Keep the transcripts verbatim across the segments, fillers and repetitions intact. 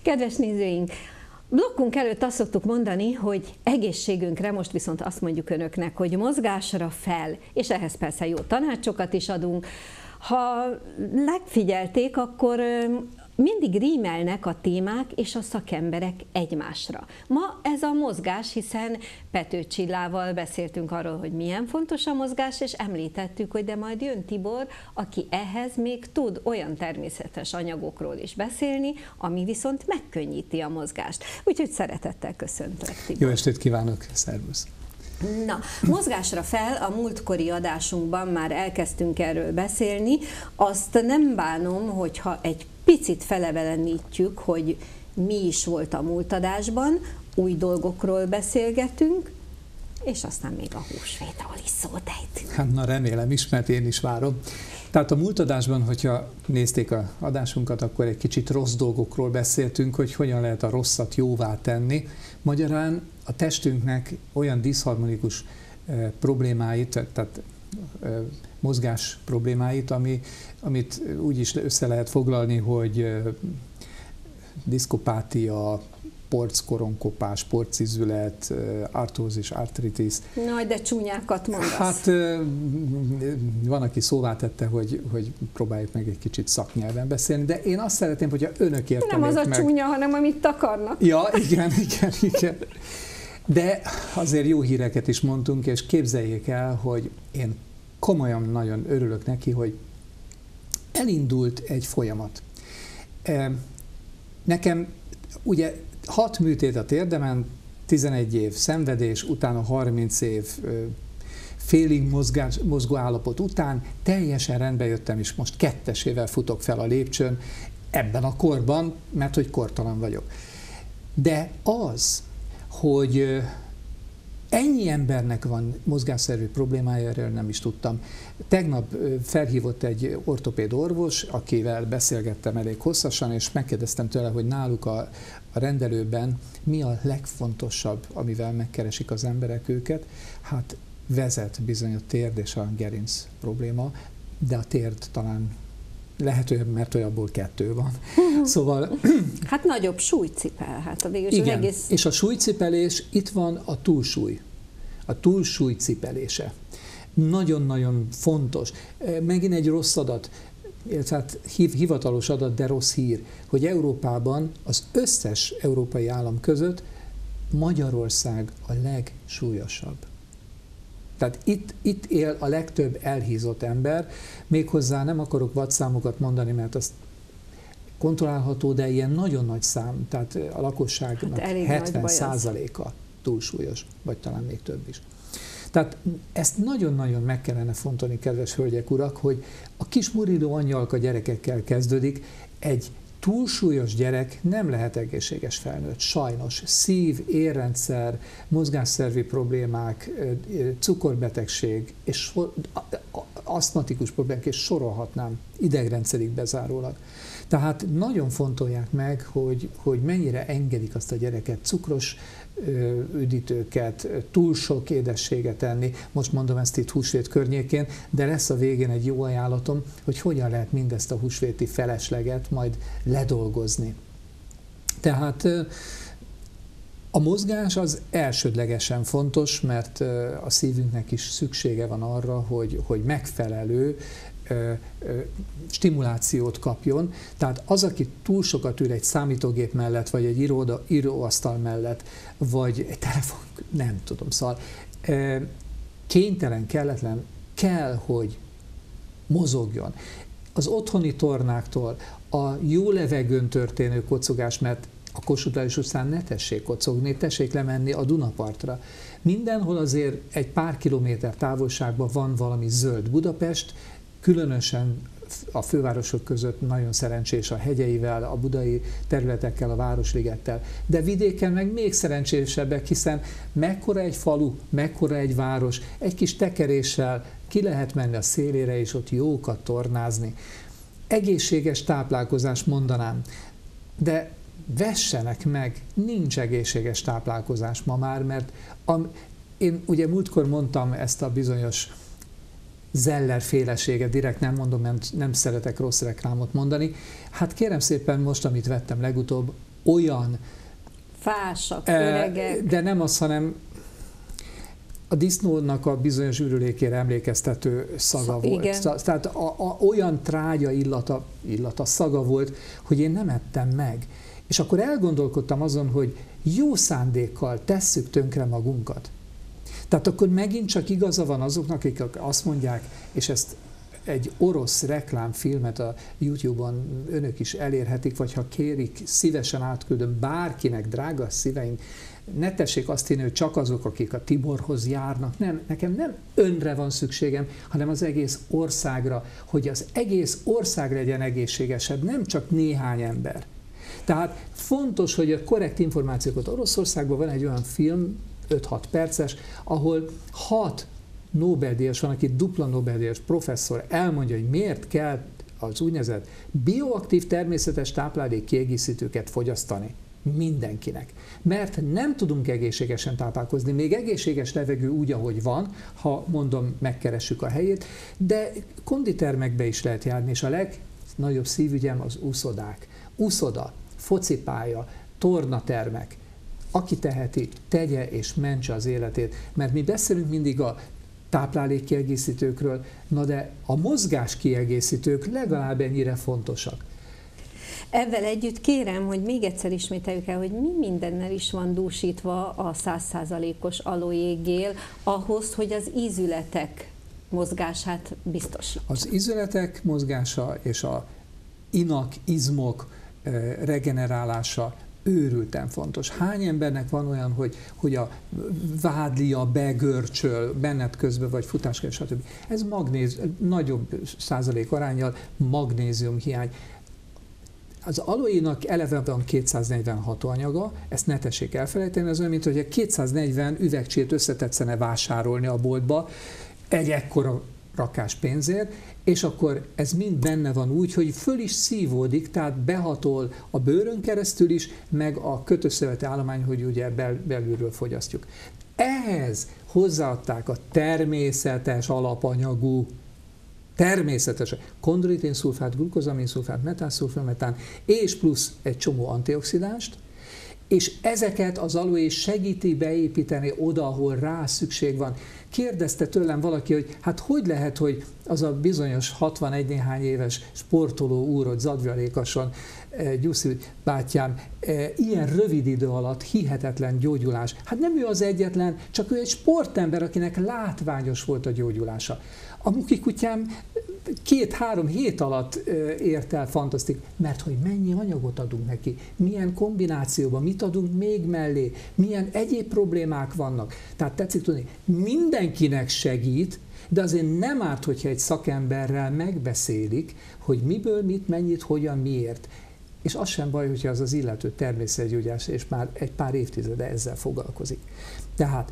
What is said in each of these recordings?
Kedves nézőink, blokkunk előtt azt szoktuk mondani, hogy egészségünkre, most viszont azt mondjuk önöknek, hogy mozgásra fel, és ehhez persze jó tanácsokat is adunk. Ha megfigyelték, akkor mindig rímelnek a témák és a szakemberek egymásra. Ma ez a mozgás, hiszen Pető Csillával beszéltünk arról, hogy milyen fontos a mozgás, és említettük, hogy de majd jön Tibor, aki ehhez még tud olyan természetes anyagokról is beszélni, ami viszont megkönnyíti a mozgást. Úgyhogy szeretettel köszöntlek, Tibor. Jó estét kívánok, szervusz! Na, mozgásra fel, a múltkori adásunkban már elkezdtünk erről beszélni, azt nem bánom, hogyha egy picit felevelenítjük, hogy mi is volt a múlt adásban, új dolgokról beszélgetünk, és aztán még a húsvétról is szót ejtünk. Hát na remélem is, mert én is várom. Tehát a múlt adásban, hogyha nézték az adásunkat, akkor egy kicsit rossz dolgokról beszéltünk, hogy hogyan lehet a rosszat jóvá tenni. Magyarán a testünknek olyan diszharmonikus eh, problémáit, tehát eh, mozgás problémáit, ami, amit úgy is össze lehet foglalni, hogy eh, diszkopátia, porckoronkopás, porcizület, artrózis, artritis. Nagy, de csúnyákat mondasz. Hát van, aki szóvá tette, hogy, hogy próbáljuk meg egy kicsit szaknyelven beszélni, de én azt szeretném, hogyha önök értenék meg. Nem az a meg... csúnya, hanem amit akarnak. Ja, igen, igen, igen. De azért jó híreket is mondtunk, és képzeljék el, hogy én komolyan nagyon örülök neki, hogy elindult egy folyamat. Nekem ugye hat műtét a térdemen, tizenegy év szenvedés, utána harminc év félig mozgás, mozgó állapot után teljesen rendbe jöttem, és most kettesével futok fel a lépcsőn ebben a korban, mert hogy kortalan vagyok. De az, hogy ennyi embernek van mozgásszervi problémája, erről nem is tudtam. Tegnap felhívott egy ortopéd orvos, akivel beszélgettem elég hosszasan, és megkérdeztem tőle, hogy náluk a, a rendelőben mi a legfontosabb, amivel megkeresik az emberek őket. Hát vezet bizony a térd és a gerinc probléma, de a térd talán lehet, mert olyanból kettő van. Szóval... Hát nagyobb súlycipel, hát a végül igen, az egész... és a súlycipelés, itt van a túlsúly, a túlsúly cipelése. Nagyon-nagyon fontos. Megint egy rossz adat, tehát hivatalos adat, de rossz hír, hogy Európában az összes európai állam között Magyarország a legsúlyosabb. Tehát itt, itt él a legtöbb elhízott ember, méghozzá nem akarok vadszámokat mondani, mert azt kontrollálható, de ilyen nagyon nagy szám, tehát a lakosságnak hát hetven százaléka túlsúlyos, vagy talán még több is. Tehát ezt nagyon-nagyon meg kellene fontolni, kedves hölgyek, urak, hogy a kis muriló angyalka gyerekekkel kezdődik, egy túlsúlyos gyerek nem lehet egészséges felnőtt, sajnos. Szív, érrendszer, mozgásszervi problémák, cukorbetegség, és asztmatikus problémák, és sorolhatnám idegrendszerig bezárólag. Tehát nagyon fontolják meg, hogy, hogy mennyire engedik azt a gyereket cukros üdítőket, túl sok édességet enni. Most mondom ezt itt húsvét környékén, de lesz a végén egy jó ajánlatom, hogy hogyan lehet mindezt a húsvéti felesleget majd ledolgozni. Tehát a mozgás az elsődlegesen fontos, mert a szívünknek is szüksége van arra, hogy, hogy megfelelő stimulációt kapjon. Tehát az, aki túl sokat ül egy számítógép mellett, vagy egy íróda, íróasztal mellett, vagy egy telefon, nem tudom, szóval kénytelen, kelletlen, kell, hogy mozogjon. Az otthoni tornáktól a jó levegőn történő kocogás, mert a Kossuth Lajos utcán ne tessék kocogni, tessék lemenni a Dunapartra. Mindenhol azért egy pár kilométer távolságban van valami zöld. Budapest különösen a fővárosok között nagyon szerencsés a hegyeivel, a budai területekkel, a Városligettel, de vidéken meg még szerencsésebbek, hiszen mekkora egy falu, mekkora egy város, egy kis tekeréssel ki lehet menni a szélére, és ott jókat tornázni. Egészséges táplálkozás mondanám, de vessenek meg, nincs egészséges táplálkozás ma már, mert a, én ugye múltkor mondtam ezt a bizonyos Zeller féleséget, direkt nem mondom, mert nem szeretek rossz reklámot mondani. Hát kérem szépen most, amit vettem legutóbb, olyan fásak, e, öregek. De nem az, hanem a disznónak a bizonyos ürülékére emlékeztető szaga Sz- volt. igen. Tehát a, a, olyan trágya illata, illata, szaga volt, hogy én nem ettem meg. És akkor elgondolkodtam azon, hogy jó szándékkal tesszük tönkre magunkat. Tehát akkor megint csak igaza van azoknak, akik azt mondják, és ezt egy orosz reklámfilmet a YouTube-on önök is elérhetik, vagy ha kérik, szívesen átküldöm bárkinek, drága szíveim, ne tessék azt hinni, hogy csak azok, akik a Tiborhoz járnak. Nem, nekem nem önre van szükségem, hanem az egész országra, hogy az egész ország legyen egészségesebb, nem csak néhány ember. Tehát fontos, hogy a korrekt információkat. Oroszországban van egy olyan film, öt-hat perces, ahol hat Nobel-díjas van, aki dupla Nobel-díjas professzor elmondja, hogy miért kell az úgynevezett bioaktív természetes táplálék kiegészítőket fogyasztani mindenkinek. Mert nem tudunk egészségesen táplálkozni, még egészséges levegő úgy, ahogy van, ha mondom, megkeressük a helyét, de konditermekbe is lehet járni, és a legnagyobb szívügyem az úszodák. Úszoda, focipálya, tornatermek. Aki teheti, tegye és mentse az életét. Mert mi beszélünk mindig a táplálékkiegészítőkről, na de a mozgáskiegészítők legalább ennyire fontosak. Ezzel együtt kérem, hogy még egyszer ismételjük el, hogy mi mindennel is van dúsítva a száz százalékos aloégél ahhoz, hogy az ízületek mozgását biztosítsa. Az ízületek mozgása és a inak, izmok regenerálása őrülten fontos. Hány embernek van olyan, hogy, hogy a vádlia begörcsöl menet közben, vagy futás kell, stb. Ez magnéz, nagyobb százalék aránnyal magnézium hiány. Az aloénak eleve van kétszáznegyven hatóanyaga, ezt ne tessék elfelejteni, az olyan, mint hogy kétszáznegyven üvegcsét összetetszene vásárolni a boltba egy ekkora rakás pénzért, és akkor ez mind benne van úgy, hogy föl is szívódik, tehát behatol a bőrön keresztül is, meg a kötőszöveti állomány, hogy ugye bel, belülről fogyasztjuk. Ehhez hozzáadták a természetes alapanyagú, természetes kondroitinszulfát, glukozaminszulfát, metánszulfametán, és plusz egy csomó antioxidánst, és ezeket az aloé segíti beépíteni oda, ahol rá szükség van. Kérdezte tőlem valaki, hogy hát hogy lehet, hogy az a bizonyos hatvanegy néhány éves sportoló úr, hogy Zadvjarékason, Gyuszi bátyám, ilyen rövid idő alatt hihetetlen gyógyulás. Hát nem ő az egyetlen, csak ő egy sportember, akinek látványos volt a gyógyulása. A mukikutyám két-három hét alatt ért el fantasztik, mert hogy mennyi anyagot adunk neki, milyen kombinációban, mit adunk még mellé, milyen egyéb problémák vannak. Tehát tetszik tudni, mindenkinek segít, de azért nem árt, hogyha egy szakemberrel megbeszélik, hogy miből, mit, mennyit, hogyan, miért. És az sem baj, hogyha az az illető természetgyógyász, és már egy pár évtizede ezzel foglalkozik. Tehát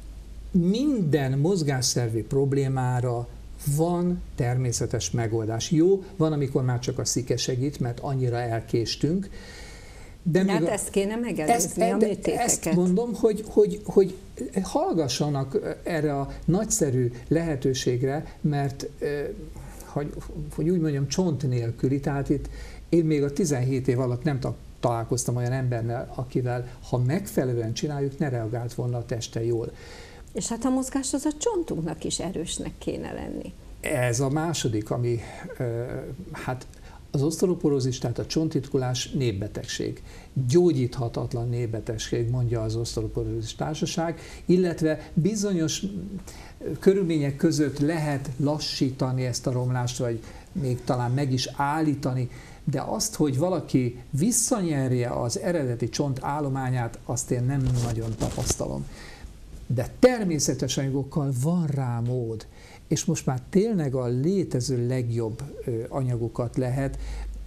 minden mozgásszervi problémára van természetes megoldás. Jó, van, amikor már csak a szike segít, mert annyira elkéstünk. De hát a, ezt kéne megelőzni, ezt, a műtéteket. Ezt mondom, hogy, hogy, hogy hallgassanak erre a nagyszerű lehetőségre, mert hogy, hogy úgy mondjam, csont nélküli, tehát itt én még a tizenhét év alatt nem találkoztam olyan emberrel, akivel, ha megfelelően csináljuk, ne reagált volna a teste jól. És hát a mozgás az a csontunknak is erősnek kéne lenni. Ez a második, ami hát az oszteoporózis, tehát a csontritkulás népbetegség. Gyógyíthatatlan népbetegség, mondja az oszteoporózis társaság, illetve bizonyos körülmények között lehet lassítani ezt a romlást, vagy még talán meg is állítani, de azt, hogy valaki visszanyerje az eredeti csont állományát, azt én nem nagyon tapasztalom. De természetes anyagokkal van rá mód, és most már tényleg a létező legjobb anyagokat lehet.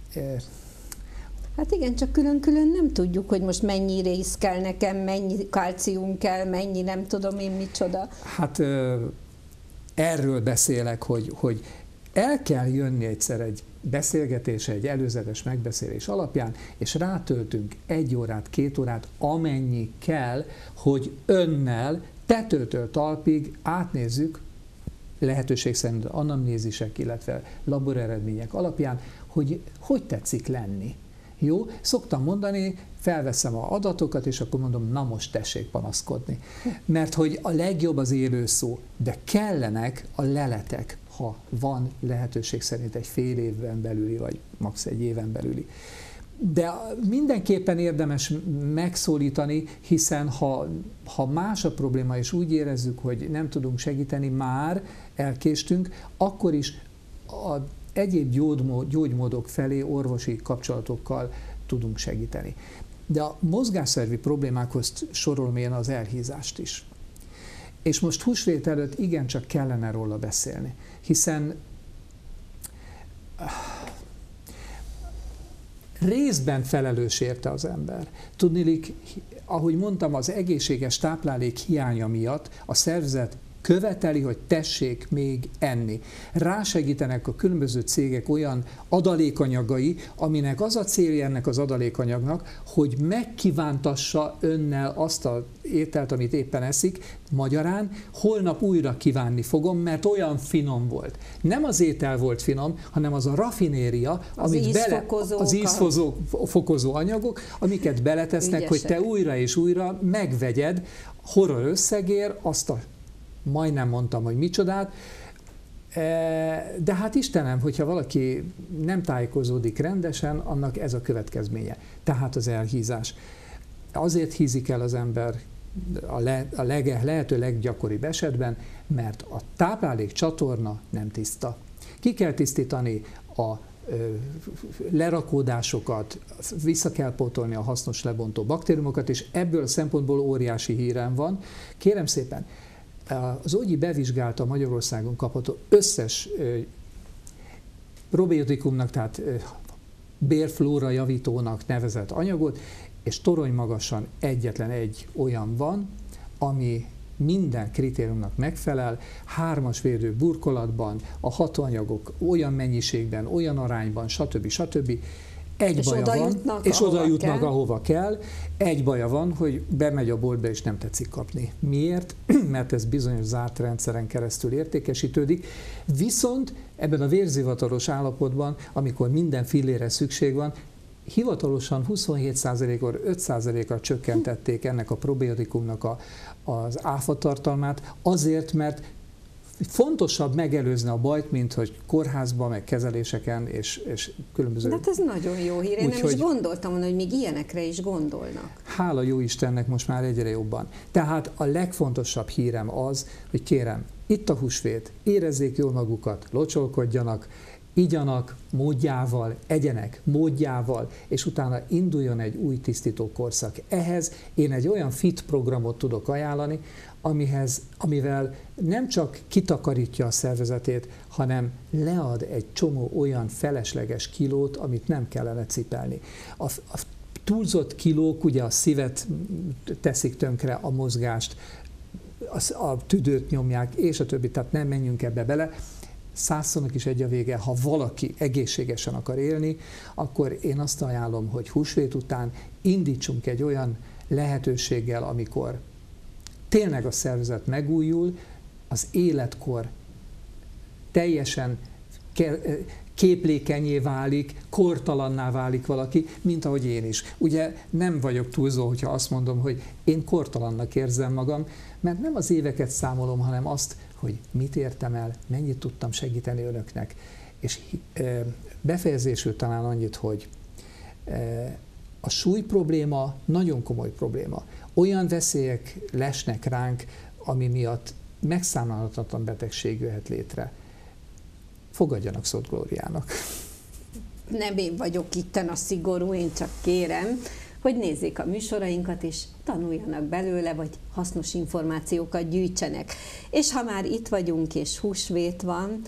Hát igen, csak külön-külön nem tudjuk, hogy most mennyi rész kell nekem, mennyi kalcium kell, mennyi nem tudom én micsoda. Hát erről beszélek, hogy, hogy el kell jönni egyszer egy beszélgetése, egy előzetes megbeszélés alapján, és rátöltünk egy órát, két órát, amennyi kell, hogy önnel tetőtől talpig átnézzük, lehetőség szerint anamnézisek, illetve laboreredmények alapján, hogy hogy tetszik lenni. Jó? Szoktam mondani, felveszem a adatokat, és akkor mondom, na most tessék panaszkodni. Mert hogy a legjobb az élő szó, de kellenek a leletek, ha van lehetőség szerint egy fél évben belüli, vagy max. Egy éven belüli. De mindenképpen érdemes megszólítani, hiszen ha, ha más a probléma, és úgy érezzük, hogy nem tudunk segíteni, már elkéstünk, akkor is a egyéb gyógymód, gyógymódok felé orvosi kapcsolatokkal tudunk segíteni. De a mozgásszervi problémákhoz sorolom én az elhízást is. És most húsvét előtt igencsak kellene róla beszélni, hiszen részben felelős érte az ember. Tudniillik, ahogy mondtam, az egészséges táplálék hiánya miatt a szervezet követeli, hogy tessék még enni. Rásegítenek a különböző cégek olyan adalékanyagai, aminek az a célja ennek az adalékanyagnak, hogy megkívántassa önnel azt az ételt, amit éppen eszik, magyarán holnap újra kívánni fogom, mert olyan finom volt. Nem az étel volt finom, hanem az a raffinéria, az amit bele, az ízfokozó anyagok, amiket beletesznek, Ügyesek. Hogy te újra és újra megvegyed horror összegér azt a majdnem mondtam, hogy micsodát, de hát Istenem, hogyha valaki nem tájékozódik rendesen, annak ez a következménye. Tehát az elhízás. Azért hízik el az ember a, le, a leg, lehető leggyakoribb esetben, mert a táplálék csatorna nem tiszta. Ki kell tisztítani a lerakódásokat, vissza kell pótolni a hasznos lebontó baktériumokat, és ebből a szempontból óriási hírem van. Kérem szépen, az Ogyi bevizsgálta Magyarországon kapható összes probiotikumnak, tehát bérflóra javítónak nevezett anyagot, és torony magasan egyetlen egy olyan van, ami minden kritériumnak megfelel, hármas védő burkolatban, a hatóanyagok olyan mennyiségben, olyan arányban, stb. stb. Egy és baja van, jutnak, és oda jutnak, kell. ahova kell. Egy baja van, hogy bemegy a boltba, és nem tetszik kapni. Miért? Mert ez bizonyos zárt rendszeren keresztül értékesítődik. Viszont ebben a vérzivatalos állapotban, amikor minden fillére szükség van, hivatalosan huszonhét százalékor öt százalékra csökkentették ennek a probiotikumnak a, az áfa tartalmát, azért, mert fontosabb megelőzni a bajt, mint hogy kórházban, meg kezeléseken és, és különböző... De hát ez nagyon jó hír. Én Úgy, nem hogy... is gondoltam volna, hogy még ilyenekre is gondolnak. Hála jó Istennek most már egyre jobban. Tehát a legfontosabb hírem az, hogy kérem, itt a húsvét, érezzék jól magukat, locsolkodjanak, igyanak módjával, egyenek módjával, és utána induljon egy új tisztító korszak. Ehhez én egy olyan fit programot tudok ajánlani, amihez, amivel nem csak kitakarítja a szervezetét, hanem lead egy csomó olyan felesleges kilót, amit nem kellene cipelni. A, a túlzott kilók ugye a szívet teszik tönkre, a mozgást, a, a tüdőt nyomják, és a többi, tehát nem menjünk ebbe bele. Százszornak is egy a vége, ha valaki egészségesen akar élni, akkor én azt ajánlom, hogy húsvét után indítsunk egy olyan lehetőséggel, amikor tényleg a szervezet megújul, az életkor teljesen képlékenyé válik, kortalanná válik valaki, mint ahogy én is. Ugye nem vagyok túlzó, hogyha azt mondom, hogy én kortalannak érzem magam, mert nem az éveket számolom, hanem azt, hogy mit értem el, mennyit tudtam segíteni önöknek. És befejezésül talán annyit, hogy a súly probléma nagyon komoly probléma. Olyan veszélyek lesnek ránk, ami miatt megszámolhatatlan betegség jöhet létre. Fogadjanak szót Glóriának. Nem én vagyok itten a szigorú, én csak kérem, hogy nézzék a műsorainkat, és tanuljanak belőle, vagy hasznos információkat gyűjtsenek. És ha már itt vagyunk, és húsvét van,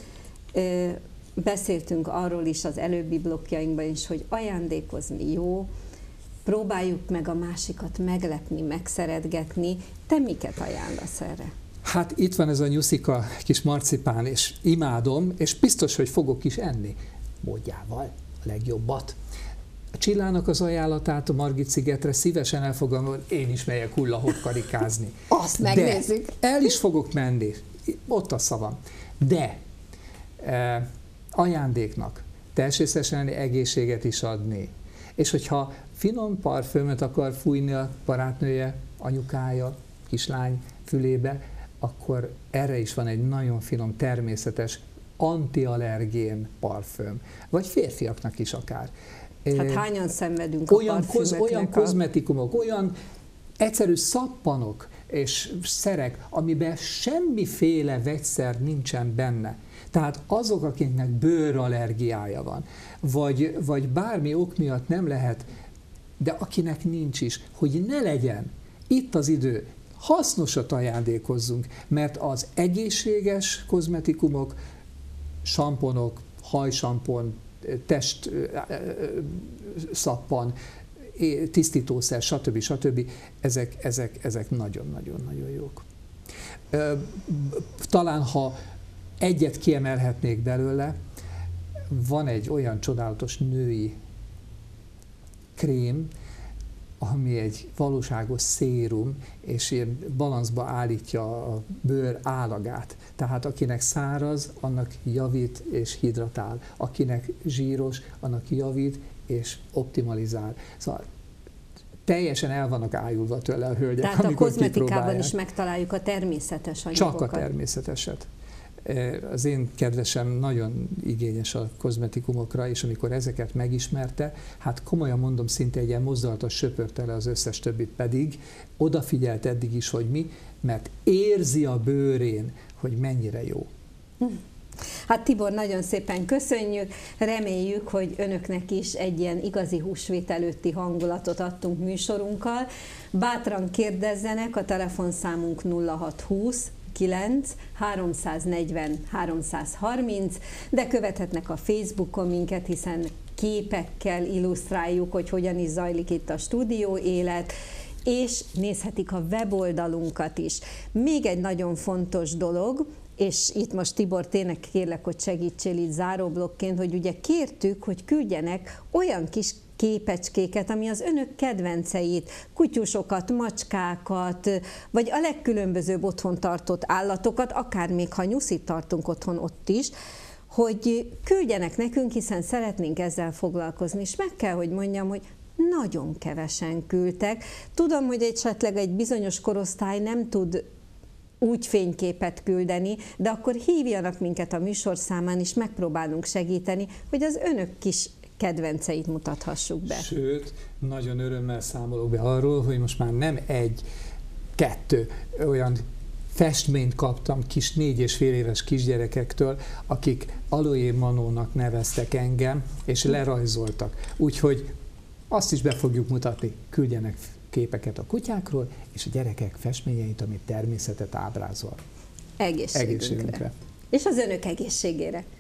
beszéltünk arról is az előbbi blokkjainkban is, hogy ajándékozni jó, próbáljuk meg a másikat meglepni, megszeretgetni. Te miket ajánlasz erre? Hát itt van ez a nyuszika kis marcipán, és imádom, és biztos, hogy fogok is enni módjával a legjobbat. A Csillának az ajánlatát a Margit-szigetre szívesen elfogadom, hogy én is megyek hulla-hopp karikázni. Azt megnézzük. De el is fogok menni, ott a szavam. De eh, ajándéknak, testrészesen egészséget is adni, És hogyha finom parfümöt akar fújni a barátnője, anyukája, kislány fülébe, akkor erre is van egy nagyon finom, természetes, antiallergén parfüm. Vagy férfiaknak is akár. Hát hányan szenvedünk olyan a parfümöknek? Koz, olyan kozmetikumok, olyan egyszerű szappanok és szerek, amiben semmiféle vegyszer nincsen benne. Tehát azok, akiknek bőrallergiája van, vagy, vagy bármi ok miatt nem lehet, de akinek nincs is, hogy ne legyen, itt az idő, hasznosat ajándékozzunk, mert az egészséges kozmetikumok, samponok, hajsampon, test szappan, tisztítószer, stb. stb. Ezek, ezek, ezek nagyon-nagyon-nagyon jók. Talán, ha egyet kiemelhetnék belőle, van egy olyan csodálatos női krém, ami egy valóságos szérum, és ilyen balanszba állítja a bőr állagát. Tehát akinek száraz, annak javít és hidratál. Akinek zsíros, annak javít és optimalizál. Szóval teljesen el vannak ájulva tőle a hölgyek, Tehát amikor a kozmetikában kipróbálják. is megtaláljuk a természetes anyagokat. Csak a természeteset. Az én kedvesem nagyon igényes a kozmetikumokra, és amikor ezeket megismerte, hát komolyan mondom, szinte egy ilyen mozdulatos söpörte le az összes többit, pedig odafigyelt eddig is, hogy mi, mert érzi a bőrén, hogy mennyire jó. Hát Tibor, nagyon szépen köszönjük, reméljük, hogy önöknek is egy ilyen igazi húsvét előtti hangulatot adtunk műsorunkkal. Bátran kérdezzenek, a telefonszámunk nulla hat húsz kilenc háromszáznegyven háromszázharminc, de követhetnek a Facebookon minket, hiszen képekkel illusztráljuk, hogy hogyan is zajlik itt a stúdió élet, és nézhetik a weboldalunkat is. Még egy nagyon fontos dolog, és itt most Tibor, tényleg kérlek, hogy segítsél itt záróblokként, hogy ugye kértük, hogy küldjenek olyan kis képecskéket, ami az önök kedvenceit, kutyusokat, macskákat, vagy a legkülönbözőbb otthon tartott állatokat, akár még ha nyuszit tartunk otthon ott is, hogy küldjenek nekünk, hiszen szeretnénk ezzel foglalkozni, és meg kell, hogy mondjam, hogy nagyon kevesen küldtek. Tudom, hogy esetleg egy bizonyos korosztály nem tud úgy fényképet küldeni, de akkor hívjanak minket a műsorszámán, és megpróbálunk segíteni, hogy az önök kis kedvenceit mutathassuk be. Sőt, nagyon örömmel számolok be arról, hogy most már nem egy, kettő olyan festményt kaptam kis négy és fél éves kisgyerekektől, akik Aloé Manónak neveztek engem, és lerajzoltak. Úgyhogy azt is be fogjuk mutatni, küldjenek képeket a kutyákról, és a gyerekek festményeit, amit természetet ábrázol. Egészségünkre. Egészségünkre. És az önök egészségére.